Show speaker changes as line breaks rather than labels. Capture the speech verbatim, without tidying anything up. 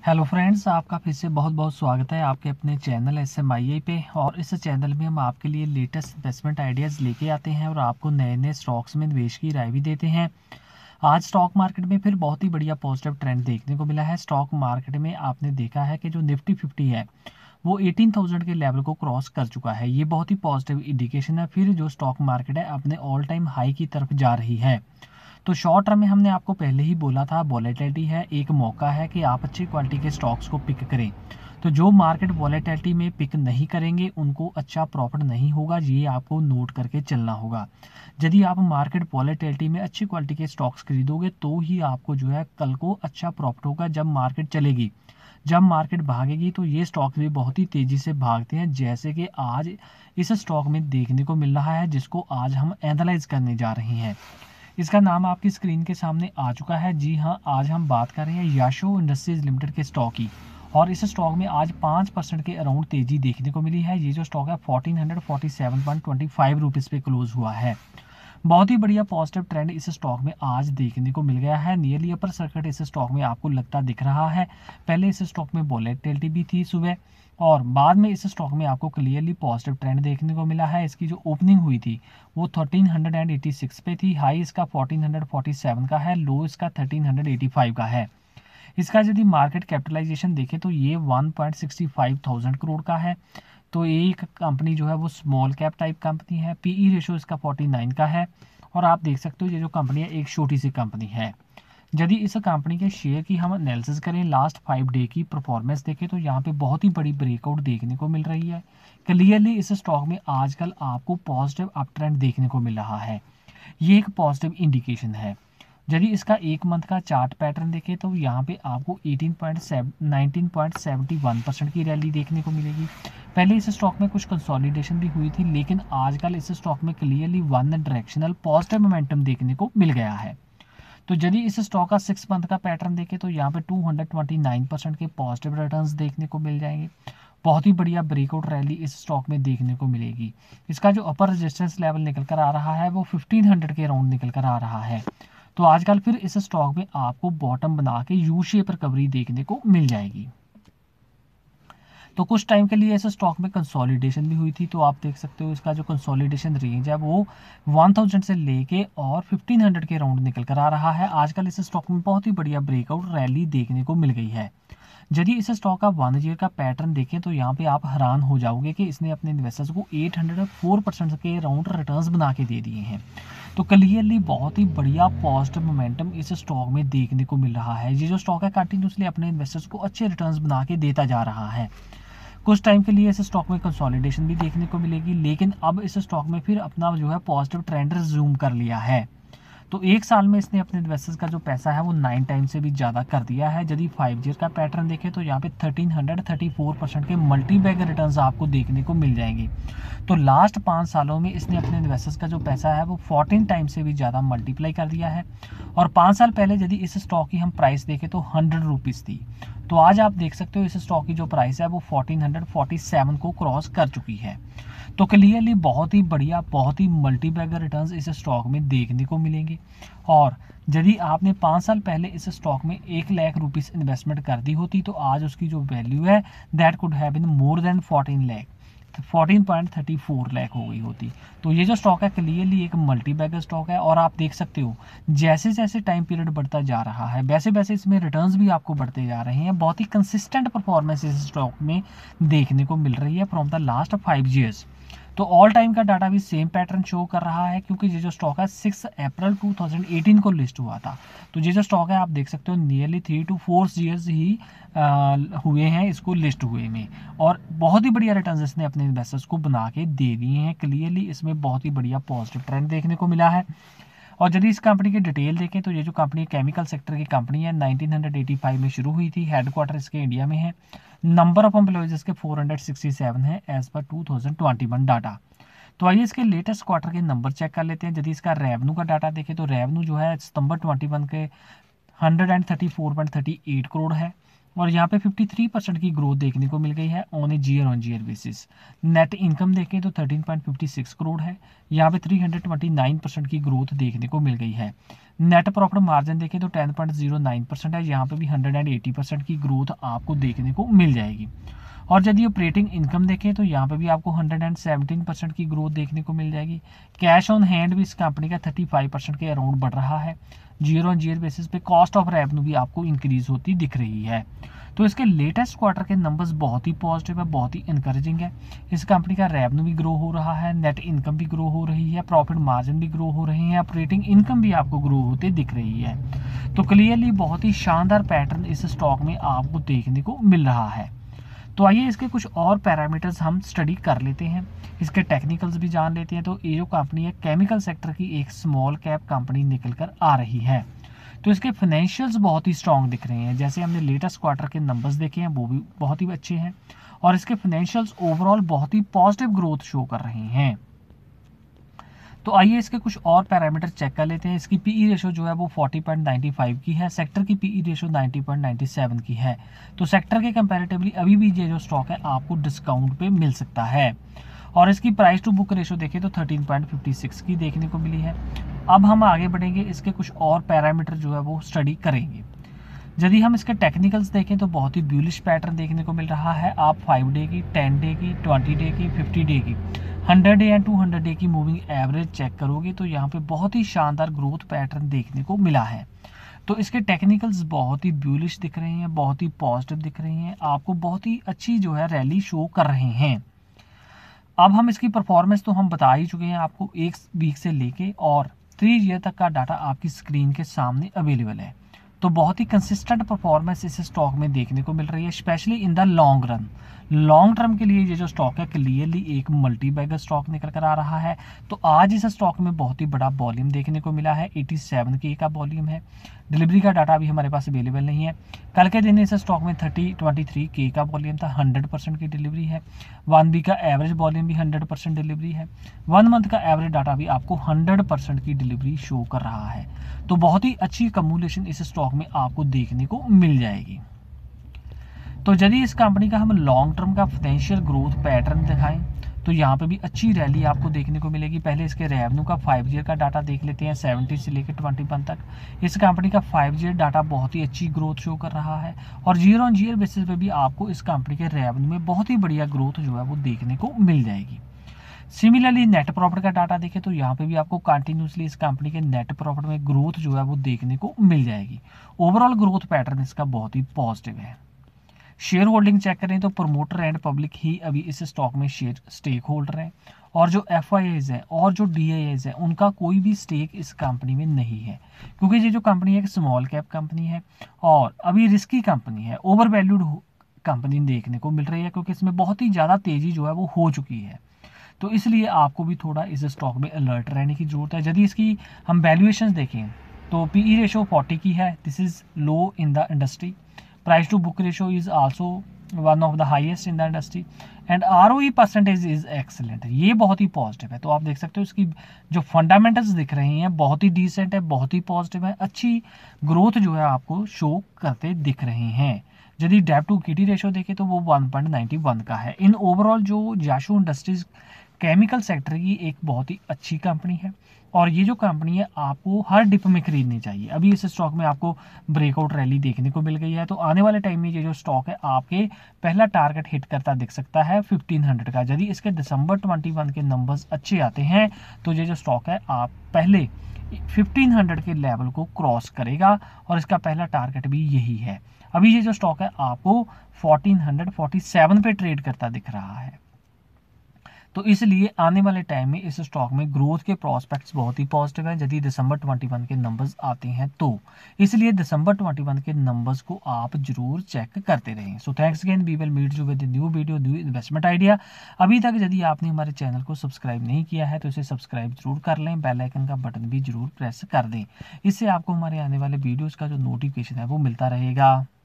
Hello friends, आपका फिर से बहुत बहुत स्वागत है आपके अपने channel S M I I पे। और इस चैनल में हम आपके लिए लेटेस्ट इन्वेस्टमेंट आइडियाज़ लेके आते हैं और आपको नए नए स्टॉक्स में निवेश की राय भी देते हैं। आज स्टॉक मार्केट में फिर बहुत ही बढ़िया पॉजिटिव ट्रेंड देखने को मिला है। स्टॉक मार्केट में आपने देखा है कि जो निफ्टी फिफ्टी है वो एटीन थाउजेंड के लेवल को क्रॉस कर चुका है। ये बहुत ही पॉजिटिव इंडिकेशन है। फिर जो स्टॉक मार्केट है अपने ऑल टाइम हाई की तरफ जा रही है। तो शॉर्ट टर्म में हमने आपको पहले ही बोला था, वॉलेटिलिटी है, एक मौका है कि आप अच्छी क्वालिटी के स्टॉक्स को पिक करें। तो जो मार्केट वॉलेटिलिटी में पिक नहीं करेंगे उनको अच्छा प्रॉफिट नहीं होगा, ये आपको नोट करके चलना होगा। यदि आप मार्केट वॉलेटिलिटी में अच्छी क्वालिटी के स्टॉक्स खरीदोगे तो ही आपको जो है कल को अच्छा प्रॉफिट होगा। जब मार्केट चलेगी, जब मार्केट भागेगी तो ये स्टॉक्स भी बहुत ही तेज़ी से भागते हैं, जैसे कि आज इस स्टॉक में देखने को मिल रहा है, जिसको आज हम एनालाइज करने जा रहे हैं। इसका नाम आपकी स्क्रीन के सामने आ चुका है। जी हाँ, आज हम बात कर रहे हैं याशो इंडस्ट्रीज लिमिटेड के स्टॉक की। और इस स्टॉक में आज पाँच परसेंट के अराउंड तेजी देखने को मिली है। ये जो स्टॉक है fourteen hundred forty seven point twenty five rupees पे क्लोज हुआ है। बहुत ही बढ़िया पॉजिटिव ट्रेंड इस स्टॉक में आज देखने को मिल गया है। नियरली अपर सर्किट इस स्टॉक में आपको लगता दिख रहा है। पहले इस स्टॉक में वोलेटिलिटी भी थी सुबह, और बाद में इस स्टॉक में आपको क्लियरली पॉजिटिव ट्रेंड देखने को मिला है। इसकी जो ओपनिंग हुई थी वो थर्टीन हंड्रेड एटी सिक्स पे थी, हाई इसका फोर्टीन हंड्रेड फोर्टी सेवन का है, लो इसका थर्टीन हंड्रेड एटी फाइव का है। इसका यदि मार्केट कैपिटलाइजेशन देखें तो ये one point sixty five thousand crore का है। तो एक कंपनी जो है वो स्मॉल कैप टाइप कंपनी है। पीई रेशो इसका फोर्टी नाइन का है। और आप देख सकते हो ये जो कंपनी है एक छोटी सी कंपनी है। यदि इस कंपनी के शेयर की हम एनालिसिस करें, लास्ट फाइव डे की परफॉर्मेंस देखें तो यहाँ पे बहुत ही बड़ी ब्रेकआउट देखने को मिल रही है। क्लियरली इस स्टॉक में आजकल आपको पॉजिटिव अप ट्रेंड देखने को मिल रहा है। ये एक पॉजिटिव इंडिकेशन है। यदि इसका एक मंथ का चार्ट पैटर्न देखें तो यहाँ पे आपको eighteen point nineteen point seventy one percent की रैली देखने को मिलेगी। पहले इस स्टॉक में कुछ कंसोलिडेशन भी हुई थी, लेकिन आजकल इस स्टॉक में clearly one directional positive momentum देखने को मिल गया है। तो यदि इस स्टॉक का सिक्स मंथ का पैटर्न देखें तो यहाँ पे two hundred twenty nine percent के पॉजिटिव रिटर्न्स देखने को मिल जाएंगे। बहुत ही बढ़िया ब्रेकआउट रैली इस स्टॉक में देखने को मिलेगी। इसका जो अपर रेजिस्टेंस लेवल निकल कर आ रहा है वो फिफ्टीन हंड्रेड के राउंड निकल कर आ रहा है। तो आजकल फिर इस स्टॉक में आपको बॉटम बना के यू शेप रिकवरी देखने को मिल जाएगी। तो कुछ टाइम के लिए इस स्टॉक में कंसोलिडेशन भी हुई थी। तो आप देख सकते हो इसका जो कंसोलिडेशन रेंज है वो वन थाउजेंड से लेके और फिफ्टीन हंड्रेड के राउंड निकल कर आ रहा है। आजकल इस स्टॉक में बहुत ही बढ़िया ब्रेकआउट रैली देखने को मिल गई है। यदि इस स्टॉक का वन ईयर का पैटर्न देखें तो यहाँ पे आप हैरान हो जाओगे कि इसने अपने इन्वेस्टर्स को एट हंड्रेड फोर परसेंट के राउंड रिटर्न्स बना के दे दिए हैं। तो क्लियरली बहुत ही बढ़िया पॉजिटिव मोमेंटम इस स्टॉक में देखने को मिल रहा है। ये जो स्टॉक है कंटिन्यूसली अपने इन्वेस्टर्स को अच्छे रिटर्न्स बना के देता जा रहा है। कुछ टाइम के लिए इस स्टॉक में कंसोलिडेशन भी देखने को मिलेगी, लेकिन अब इस स्टॉक में फिर अपना जो है पॉजिटिव ट्रेंड रिज्यूम कर लिया है। तो एक साल में इसने अपने इन्वेस्टर्स का जो पैसा है वो नाइन टाइम से भी ज़्यादा कर दिया है। यदि फाइव ईयर का पैटर्न देखें तो यहाँ पे thirteen hundred thirty four percent के मल्टी बैग रिटर्न्स आपको देखने को मिल जाएंगे। तो लास्ट पाँच सालों में इसने अपने इन्वेस्टर्स का जो पैसा है वो फोर्टीन टाइम से भी ज़्यादा मल्टीप्लाई कर दिया है। और पाँच साल पहले यदि इस स्टॉक की हम प्राइस देखें तो हंड्रेड रुपीज़ थी। तो आज आप देख सकते हो इस स्टॉक की जो प्राइस है वो फोर्टीन हंड्रेड फोर्टी सेवन को क्रॉस कर चुकी है। तो क्लियरली बहुत ही बढ़िया, बहुत ही मल्टी बैगर रिटर्न्स इस स्टॉक में देखने को मिलेंगे। और यदि आपने पाँच साल पहले इस स्टॉक में एक लाख रुपीस इन्वेस्टमेंट कर दी होती तो आज उसकी जो वैल्यू है that could have been more than fourteen lakh fourteen point thirty four lakh हो गई होती। तो ये जो स्टॉक है क्लियरली एक मल्टी बैगर स्टॉक है। और आप देख सकते हो जैसे जैसे टाइम पीरियड बढ़ता जा रहा है वैसे वैसे इसमें रिटर्न्स भी आपको बढ़ते जा रहे हैं। बहुत ही कंसिस्टेंट परफॉर्मेंस इस स्टॉक में देखने को मिल रही है from the last five years. तो ऑल टाइम का डाटा भी सेम पैटर्न शो कर रहा है, क्योंकि ये जो स्टॉक है six April two thousand eighteen को लिस्ट हुआ था। तो ये जो स्टॉक है आप देख सकते हो nearly three two four years ही आ, हुए हैं इसको लिस्ट हुए में। और बहुत ही बढ़िया रिटर्न्स इसने अपने इन्वेस्टर्स को बना के दे दिए हैं। क्लियरली इसमें बहुत ही बढ़िया पॉजिटिव ट्रेंड देखने को मिला है। और यदि इस कंपनी की डिटेल देखें तो ये जो कंपनी केमिकल सेक्टर की कंपनी है नाइनटीन एटी फाइव में शुरू हुई थी। हेडक्वार्टर इसके इंडिया में है। नंबर ऑफ एम्प्लॉयज इसके फोर सिक्सटी सेवन है as per two thousand twenty one data. तो आइए इसके लेटेस्ट क्वार्टर के नंबर चेक कर लेते हैं। यदि इसका रेवेन्यू का डाटा देखें तो रेवेन्यू जो है सितंबर ट्वेंटी वन के hundred and thirty four point thirty eight crore है। और यहाँ पे तिरेपन परसेंट की ग्रोथ देखने को मिल गई है on a year on year basis. Net income देखें तो तेरह पॉइंट पाँच छह करोड़ है, यहाँ पे तीन सौ उनतीस परसेंट की ग्रोथ देखने को मिल गई है। नेट प्रॉफिट मार्जिन देखें तो दस पॉइंट शून्य नौ परसेंट है, यहाँ पे भी एक सौ अस्सी परसेंट की ग्रोथ आपको देखने को मिल जाएगी। और यदि ऑपरेटिंग इनकम देखें तो यहाँ पे भी आपको एक सौ सत्रह परसेंट की ग्रोथ देखने को मिल जाएगी। कैश ऑन हैंड भी इस कंपनी का पैंतीस परसेंट के अराउंड बढ़ रहा है जीरो ऑन जीयर बेसिस पे। कॉस्ट ऑफ रेवेन्यू भी आपको इंक्रीज होती दिख रही है। तो इसके लेटेस्ट क्वार्टर के नंबर्स बहुत ही पॉजिटिव है, बहुत ही इनकरेजिंग है। इस कंपनी का रेवेन्यू भी ग्रो हो रहा है, नेट इनकम भी ग्रो हो रही है, प्रॉफिट मार्जिन भी ग्रो हो रही है, ऑपरेटिंग इनकम भी आपको ग्रो होते दिख रही है। तो क्लियरली बहुत ही शानदार पैटर्न इस स्टॉक में आपको देखने को मिल रहा है। तो आइए इसके कुछ और पैरामीटर्स हम स्टडी कर लेते हैं, इसके टेक्निकल्स भी जान लेते हैं। तो ये जो कंपनी है केमिकल सेक्टर की एक स्मॉल कैप कंपनी निकल कर आ रही है। तो इसके फाइनेंशियल्स बहुत ही स्ट्रॉन्ग दिख रहे हैं, जैसे हमने लेटेस्ट क्वार्टर के नंबर्स देखे हैं वो भी बहुत ही अच्छे हैं, और इसके फाइनेंशियल्स ओवरऑल बहुत ही पॉजिटिव ग्रोथ शो कर रहे हैं। तो आइए इसके कुछ और पैरामीटर चेक कर लेते हैं। इसकी पीई रेशो जो है वो चालीस पॉइंट नौ पाँच की है, सेक्टर की पीई रेशो नब्बे पॉइंट नौ सात की है। तो सेक्टर के कंपैरेटिवली अभी भी ये जो स्टॉक है आपको डिस्काउंट पे मिल सकता है। और इसकी प्राइस टू बुक रेशो देखें तो तेरह पॉइंट पाँच छह की देखने को मिली है। अब हम आगे बढ़ेंगे, इसके कुछ और पैरामीटर जो है वो स्टडी करेंगे। यदि हम इसके टेक्निकल्स देखें तो बहुत ही ब्यूलिश पैटर्न देखने को मिल रहा है। आप फाइव डे की, टेन डे की, ट्वेंटी डे की, फिफ्टी डे की, hundred day and two hundred day की मूविंग एवरेज चेक करोगे तो यहाँ पे बहुत ही शानदार ग्रोथ पैटर्न देखने को मिला है। तो इसके टेक्निकल्स बहुत ही ब्यूलिश दिख रहे हैं, बहुत ही पॉजिटिव दिख रहे हैं, आपको बहुत ही अच्छी जो है रैली शो कर रहे हैं। अब हम इसकी परफॉर्मेंस तो हम बता ही चुके हैं आपको, एक वीक से लेके और थ्री ईयर तक का डाटा आपकी स्क्रीन के सामने अवेलेबल है। तो बहुत ही कंसिस्टेंट परफॉर्मेंस इस स्टॉक में देखने को मिल रही है, specially in the long run. Long term के लिए ये जो स्टॉक है क्लियरली एक मल्टी बैगर स्टॉक निकल कर आ रहा है। तो आज इस स्टॉक में बहुत ही बड़ा वॉल्यूम देखने को मिला है, सत्तासी के का वॉल्यूम है। डिलीवरी का डाटा भी हमारे पास अवेलेबल नहीं है। कल के दिन इस स्टॉक में तीस तेईस के का वॉल्यूम था, हंड्रेड परसेंट की डिलीवरी है। वन वीक का एवरेज वॉल्यूम भी हंड्रेड परसेंट डिलीवरी है। वन मंथ का एवरेज डाटा भी आपको हंड्रेड परसेंट की डिलीवरी शो कर रहा है। तो बहुत ही अच्छी कम्युलेशन इस स्टॉक में आपको देखने को मिल जाएगी। तो यदि इस कंपनी का हम लॉन्ग टर्म का फाइनेंशियल ग्रोथ पैटर्न दिखाएं तो यहाँ पे भी अच्छी रैली आपको देखने को मिलेगी। पहले इसके रेवेन्यू का फाइव ईयर का डाटा देख लेते हैं, सत्तर से लेकर इक्कीस तक। इस कंपनी का फाइव ईयर डाटा बहुत ही अच्छी ग्रोथ शो कर रहा है, और जीयर ऑन जीयर बेसिस पे भी आपको इस कंपनी के रेवेन्यू में बहुत ही बढ़िया ग्रोथ जो है वो देखने को मिल जाएगी। सिमिलरली नेट प्रॉफिट का डाटा देखें तो यहाँ पे भी आपको कंटिन्यूसली इस कंपनी के नेट प्रॉफिट में ग्रोथ जो है वो देखने को मिल जाएगी। ओवरऑल ग्रोथ पैटर्न इसका बहुत ही पॉजिटिव है। शेयर होल्डिंग चेक करें तो प्रमोटर एंड पब्लिक ही अभी इस स्टॉक में शेयर स्टेक होल्डर हैं, और जो एफ आई आईज है और जो डी आई आईज है उनका कोई भी स्टेक इस कंपनी में नहीं है, क्योंकि ये जो कंपनी है एक स्मॉल कैप कंपनी है और अभी रिस्की कंपनी है, ओवर वैल्यूड कंपनी देखने को मिल रही है, क्योंकि इसमें बहुत ही ज़्यादा तेज़ी जो है वो हो चुकी है। तो इसलिए आपको भी थोड़ा इस स्टॉक में अलर्ट रहने की जरूरत है। यदि इसकी हम वैल्यूएशन देखें तो पीई रेशो चालीस की है, this is low in the industry. Price to book ratio is also one of the highest in the industry, and ROE percentage is excellent. ये बहुत ही पॉजिटिव है। तो आप देख सकते हो इसकी जो फंडामेंटल्स दिख रहे हैं बहुत ही डिसेंट है, बहुत ही पॉजिटिव है, अच्छी ग्रोथ जो है आपको शो करते दिख रहे हैं। यदि डेब्ट टू इक्विटी रेशो देखें तो वो वन पॉइंट नाइन वन का है। इन ओवरऑल जो जाशू इंडस्ट्रीज केमिकल सेक्टर की एक बहुत ही अच्छी कंपनी है, और ये जो कंपनी है आपको हर डिप में खरीदनी चाहिए। अभी इस स्टॉक में आपको ब्रेकआउट रैली देखने को मिल गई है, तो आने वाले टाइम में ये जो स्टॉक है आपके पहला टारगेट हिट करता दिख सकता है फिफ्टीन हंड्रेड का। यदि इसके दिसंबर इक्कीस के नंबर्स अच्छे आते हैं तो ये जो स्टॉक है आप पहले फिफ्टीन हंड्रेड के लेवल को क्रॉस करेगा, और इसका पहला टारगेट भी यही है। अभी ये जो स्टॉक है आपको फोर्टीन हंड्रेड फोर्टी सेवन पे ट्रेड करता दिख रहा है। तो इसलिए आने वाले टाइम में इस स्टॉक में ग्रोथ के प्रोस्पेक्ट्स बहुत ही पॉजिटिव है यदि दिसंबर इक्कीस के नंबर्स आते हैं तो। इसलिए दिसंबर इक्कीस के नंबर्स को आप जरूर चेक करते रहें। So thanks again, we will meet you with new video, new investment idea. अभी तक यदि आपने हमारे चैनल को सब्सक्राइब नहीं किया है तो इसे सब्सक्राइब जरूर कर लें, बेल आइकन का बटन भी जरूर प्रेस कर दें। इससे आपको हमारे आने वाले वीडियोज़ का जो नोटिफिकेशन है वो मिलता रहेगा।